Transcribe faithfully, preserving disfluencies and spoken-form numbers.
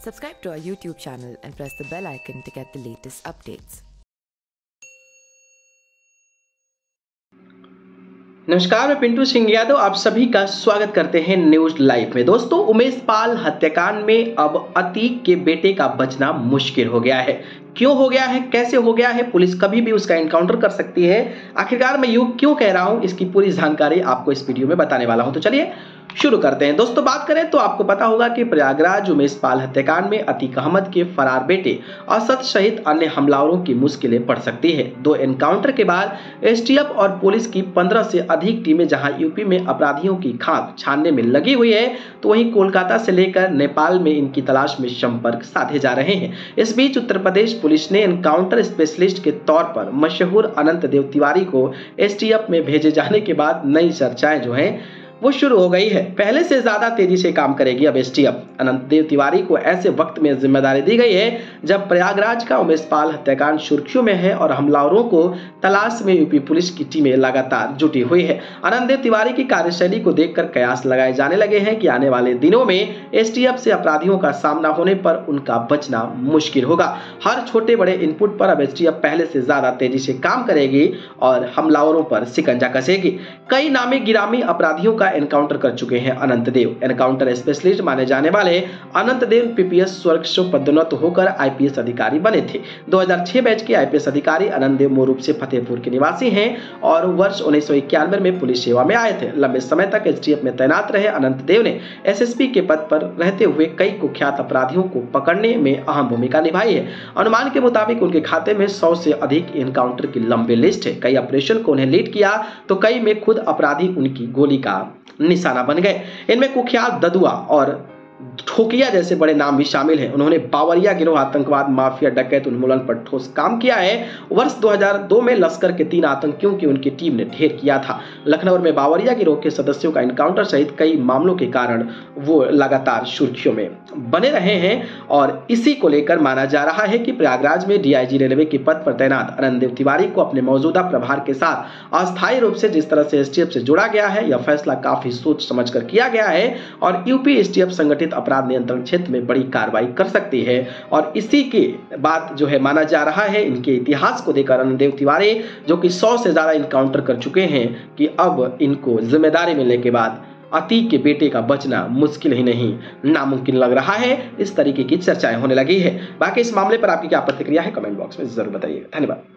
Subscribe to our YouTube channel and press the bell icon to get the latest updates. नमस्कार, मैं पिंटू सिंह यादव आप सभी का स्वागत करते हैं न्यूज लाइव में। दोस्तों, उमेश पाल हत्याकांड में अब अतीक के बेटे का बचना मुश्किल हो गया है। क्यों हो गया है, कैसे हो गया है, पुलिस कभी भी उसका एनकाउंटर कर सकती है। आखिरकार मैं यूं क्यों कह रहा हूं, इसकी पूरी जानकारी आपको इस वीडियो में बताने वाला हूं। तो चलिए शुरू करते हैं। दोस्तों, बात करें तो आपको पता होगा कि प्रयागराज उमेश पाल हत्याकांड में अतीक अहमद के फरार बेटे असद सहित अन्य हमलावरों की मुश्किलें पड़ सकती है। दो एनकाउंटर के बाद एसटीएफ और पुलिस की पंद्रह से अधिक टीमें जहां यूपी में अपराधियों की खाक छानने में लगी हुई है, तो वहीं कोलकाता से लेकर नेपाल में इनकी तलाश में संपर्क साधे जा रहे हैं। इस बीच उत्तर प्रदेश पुलिस ने एनकाउंटर स्पेशलिस्ट के तौर पर मशहूर अनंत देव तिवारी को एसटीएफ में भेजे जाने के बाद नई चर्चाएं जो हैं वो शुरू हो गई है। पहले से ज्यादा तेजी से काम करेगी अब एसटीएफ। अनंत देव तिवारी को ऐसे वक्त में जिम्मेदारी दी गई है जब प्रयागराज का उमेश पाल हत्याकांड सुर्खियों में है और हमलावरों को तलाश में यूपी पुलिस की टीमें लगातार जुटी हुई है। अनंत देव तिवारी की कार्यशैली को देखकर कयास लगाए जाने लगे हैं कि आने वाले दिनों में एसटीएफ से अपराधियों का सामना होने पर उनका बचना मुश्किल होगा। हर छोटे बड़े इनपुट पर अब एसटीएफ पहले से ज्यादा तेजी से काम करेगी और हमलावरों पर शिकंजा कसेगी। कई नामी गिरामी अपराधियों का एनकाउंटर कर चुके हैं अनंत देव। एनकाउंटर स्पेशलिस्ट माने जाने वाले अनंत देव पीपीएस स्वर्ग से पदोन्नत होकर आईपीएस अधिकारी बने थे। दो हज़ार छह बैच के आईपीएस अधिकारी अनंत देव मूल रूप से फतेहपुर के निवासी हैं और वर्ष उन्नीस सौ इक्यानवे में पुलिस सेवा में आए थे। लंबे समय तक एसटीएफ में तैनात रहे अनंत देव ने एसएसपी के पद पर रहते हुए कई कुख्यात अपराधियों को पकड़ने में अहम भूमिका निभाई है। अनुमान के मुताबिक उनके खाते में सौ से अधिक एनकाउंटर की लंबी लिस्ट है। कई ऑपरेशन को उन्हें लीड किया तो कई में खुद अपराधी उनकी गोली का निशाना बन गए। इनमें कुख्यात ददुआ और ठोकिया जैसे बड़े नाम भी शामिल हैं। उन्होंने बावरिया गिरोह, आतंकवाद, माफिया, डकैत उन्मूलन पर ठोस काम किया है। वर्ष दो हज़ार दो में लश्कर के तीन आतंकियों की उनकी टीम ने ढेर किया था। लखनऊ में बावरिया गिरोह के सदस्यों का एनकाउंटर सहित कई मामलों के कारण वो लगातार सुर्खियों में बने रहे हैं और इसी को लेकर माना जा रहा है कि प्रयागराज में डीआईजी रेलवे के पद पर तैनात अनंत देव तिवारी को अपने मौजूदा प्रभार के साथ अस्थायी रूप से जिस तरह से एसटीएफ से जोड़ा गया है, यह फैसला काफी सोच समझ कर किया गया है और यूपी एसटीएफ संगठित अपराध नियंत्रण क्षेत्र में बड़ी कार्रवाई कर सकती है। और इसी के बाद जो है माना जा रहा है, इनके इतिहास को देखकर अनंत देव तिवारी जो कि सौ से ज्यादा इनकाउंटर कर चुके हैं, कि अब इनको जिम्मेदारी मिलने के बाद अतीक के बेटे का बचना मुश्किल ही नहीं नामुमकिन लग रहा है। इस तरीके की चर्चाएं होने लगी है। बाकी इस मामले पर आपकी क्या प्रतिक्रिया है, कमेंट बॉक्स में जरूर बताइए। धन्यवाद।